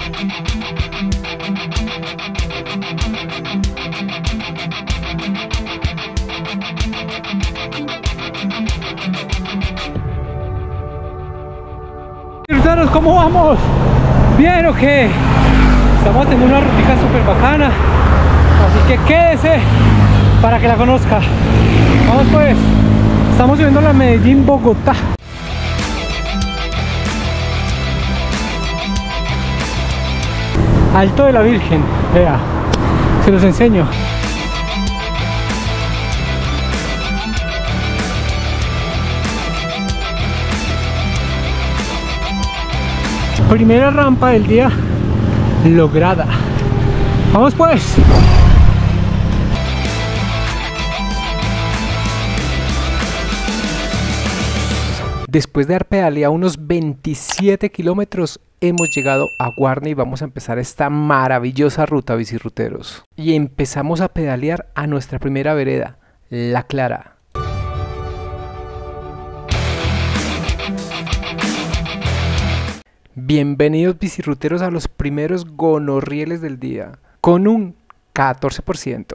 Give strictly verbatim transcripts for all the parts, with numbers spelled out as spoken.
¿Cómo vamos? ¿Bien o qué? Estamos teniendo una rutica súper bacana, así que quédese para que la conozca. Vamos pues, estamos subiendo la Medellín Bogotá. Alto de la Virgen, vea, se los enseño. Primera rampa del día lograda. Vamos pues. Después de dar pedaleado unos veintisiete kilómetros, hemos llegado a Guarne y vamos a empezar esta maravillosa ruta, bicirruteros. Y empezamos a pedalear a nuestra primera vereda, La Clara. Bienvenidos bicirruteros a los primeros gonorrieles del día, con un catorce por ciento.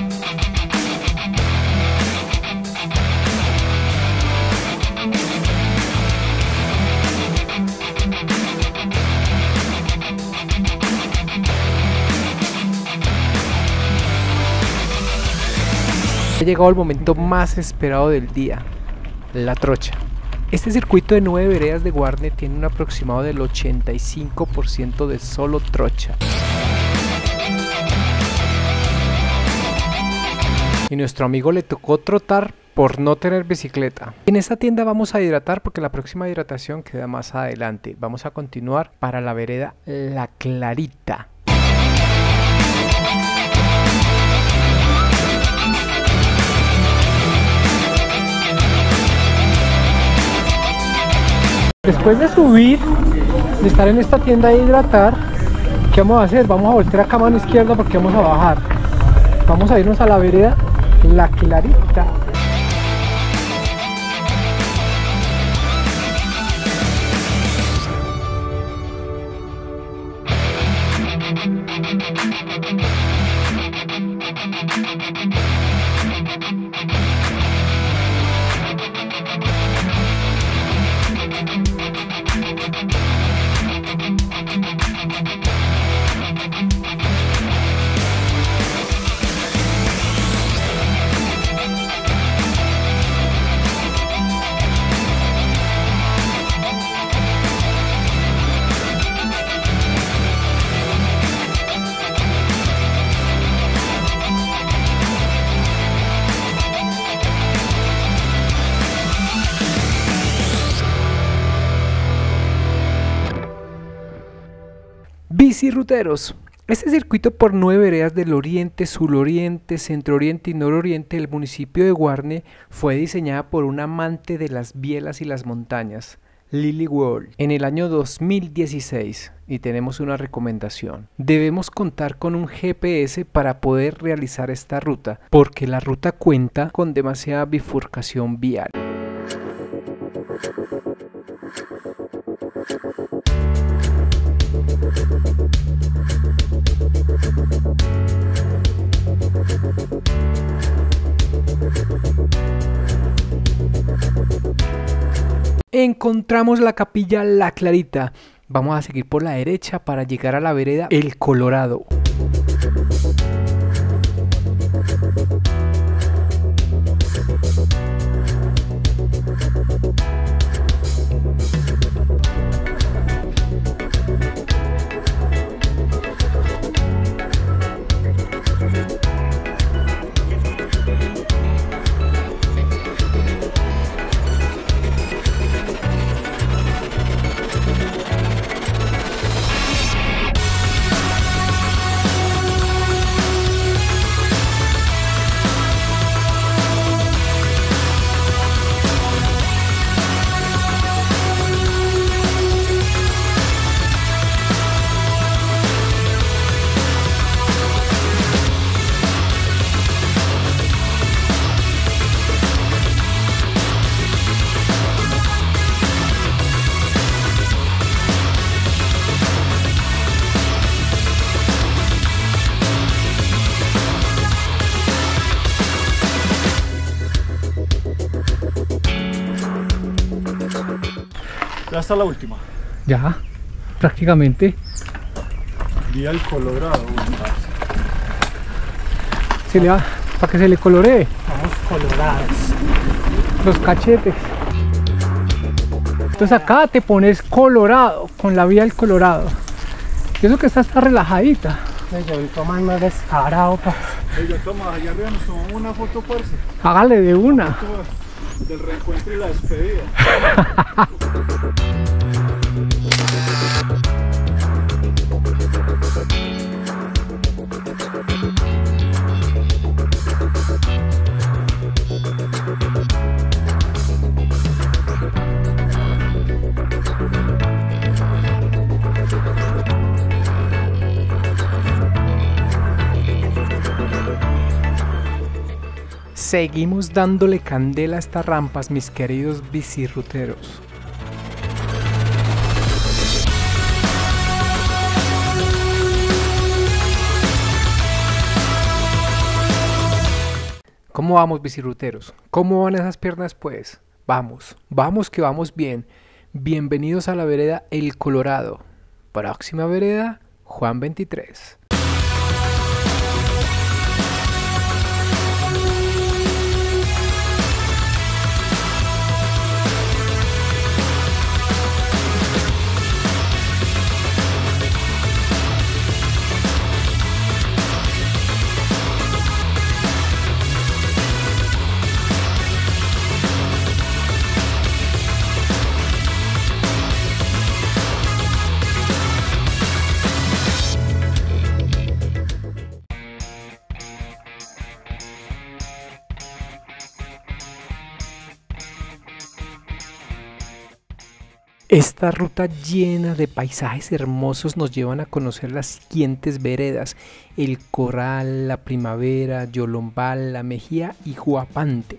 Ha llegado el momento más esperado del día, la trocha. Este circuito de nueve veredas de Guarne tiene un aproximado del ochenta y cinco por ciento de solo trocha. Y nuestro amigo le tocó trotar por no tener bicicleta. En esta tienda vamos a hidratar porque la próxima hidratación queda más adelante. Vamos a continuar para la vereda La Clarita. Después de subir, de estar en esta tienda de hidratar, ¿qué vamos a hacer? Vamos a voltear acá a mano izquierda porque vamos a bajar. Vamos a irnos a la vereda La Clarita. Bicirruteros, este circuito por nueve veredas del oriente, suroriente, centro-oriente y nororiente del municipio de Guarne fue diseñada por un amante de las bielas y las montañas, Lily Wall, en el año dos mil dieciséis, y tenemos una recomendación. Debemos contar con un G P S para poder realizar esta ruta, porque la ruta cuenta con demasiada bifurcación vial. Encontramos la capilla La Clarita. Vamos a seguir por la derecha para llegar a la vereda El Colorado. está la última. Ya, prácticamente. Vía el Colorado. Se le va, para que se le coloree. Vamos colorados. Los cachetes. Entonces acá te pones colorado, con la vía del Colorado. Y eso que está, está relajadita. Yo toman más descarado, pa. Oiga, toma, allá arriba nos tomamos una foto, parce. Hágale de una. Foto del reencuentro y la despedida. Seguimos dándole candela a estas rampas, mis queridos bicirruteros. ¿Cómo vamos, bicirruteros? ¿Cómo van esas piernas, pues? Vamos, vamos que vamos bien. Bienvenidos a la vereda El Colorado. Próxima vereda, Juan veintitrés. Esta ruta llena de paisajes hermosos nos llevan a conocer las siguientes veredas: El Corral, La Primavera, Yolombal, La Mejía y Guapante.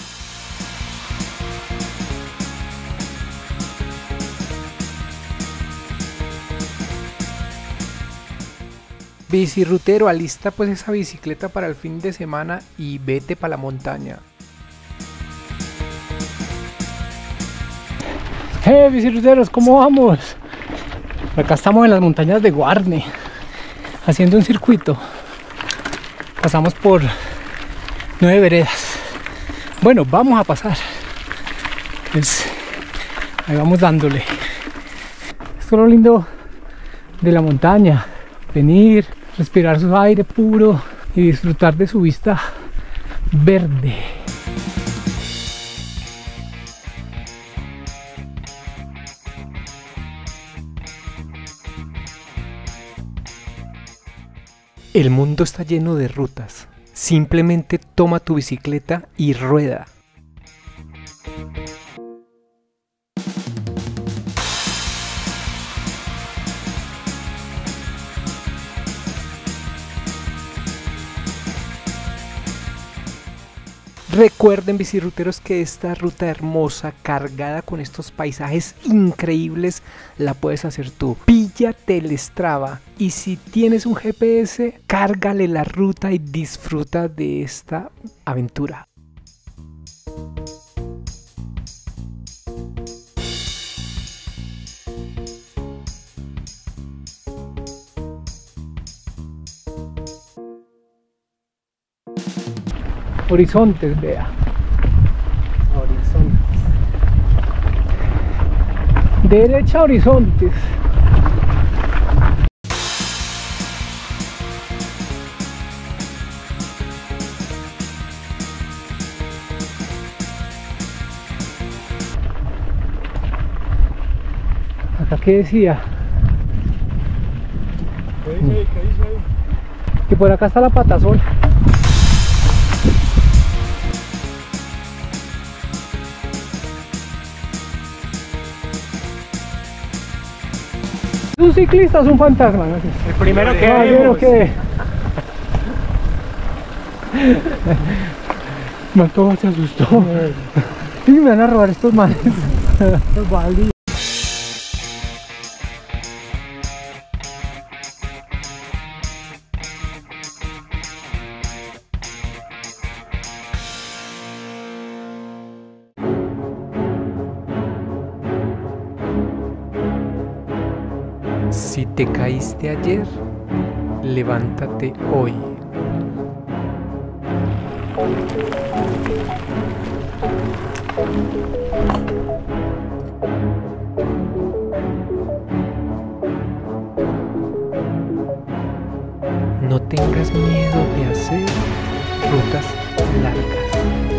Bicirrutero, alista pues esa bicicleta para el fin de semana y vete para la montaña. ¡Eh, bicirruteros! ¿Cómo vamos? Acá estamos en las montañas de Guarne, haciendo un circuito. Pasamos por nueve veredas. Bueno, vamos a pasar. Pues ahí vamos dándole. Esto es lo lindo de la montaña. Venir, respirar su aire puro y disfrutar de su vista verde. El mundo está lleno de rutas. Simplemente toma tu bicicleta y rueda. Recuerden, bicirruteros, que esta ruta hermosa, cargada con estos paisajes increíbles, la puedes hacer tú. Píllate el Strava y si tienes un G P S, cárgale la ruta y disfruta de esta aventura. Horizontes, vea. Horizontes. Derecha, horizontes. Acá que decía ¿Qué dice ahí? ¿Qué dice ahí? que por acá está la Patasol. Un ciclista es un fantasma, ¿no? El primero que No, vemos. que Mantoba se asustó. Y me van a robar estos manes. Vale. te caíste ayer, levántate hoy. No tengas miedo de hacer rutas largas.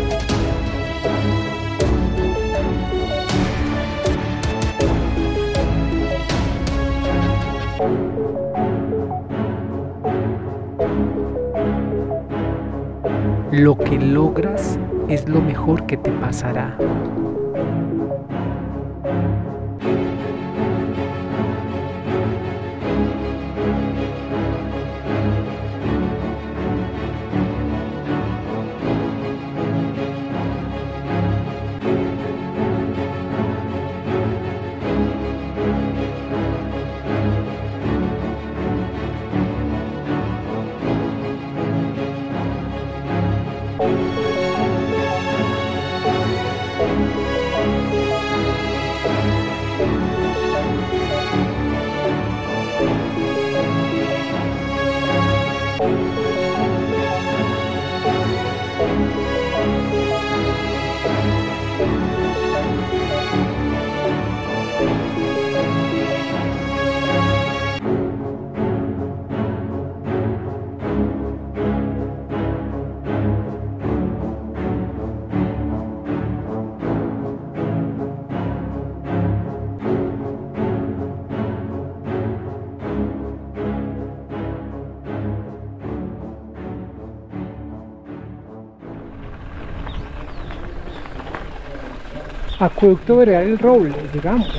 Lo que logras es lo mejor que te pasará. Acueducto Veredal El Roble, llegamos.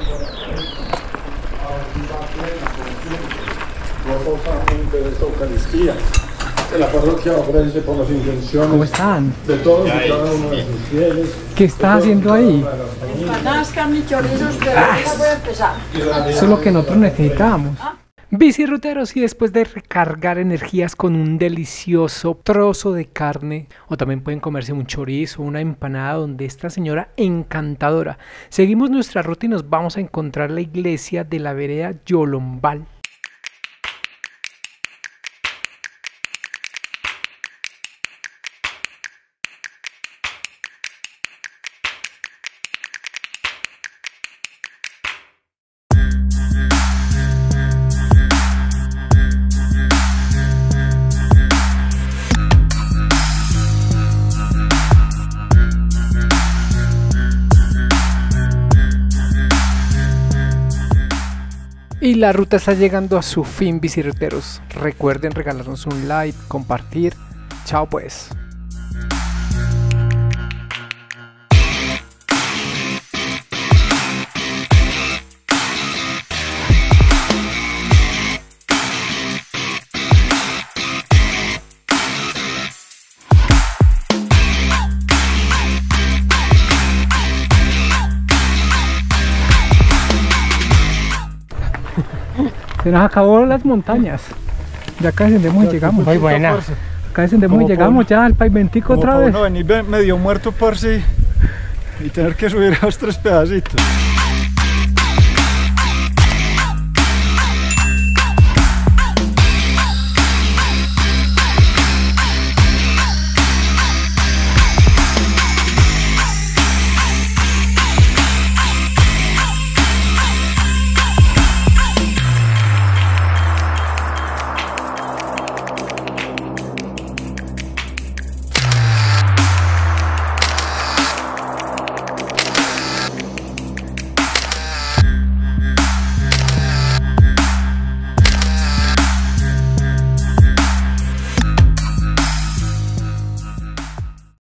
De esta Eucaristía, de la parroquia ofrece por las intenciones ¿Cómo están? de todos y cada uno de sus fieles. ¿Qué estás haciendo ahí? Empanadas, carne y chorizos, pero ahora voy a empezar. Eso es lo que nosotros necesitamos. Biciruteros, y después de recargar energías con un delicioso trozo de carne, o también pueden comerse un chorizo, una empanada donde esta señora encantadora, seguimos nuestra ruta y nos vamos a encontrar la iglesia de la vereda Yolombal. Y la ruta está llegando a su fin, biciruteros. Recuerden regalarnos un like, compartir. Chao pues. Se nos acabó las montañas. Ya acá descendemos y llegamos. Muy buena. Acá descendemos y Como llegamos por- ya al Pavimentico otra Como para vez. uno venir ve- medio muerto, parce, y tener que subir a los tres pedacitos.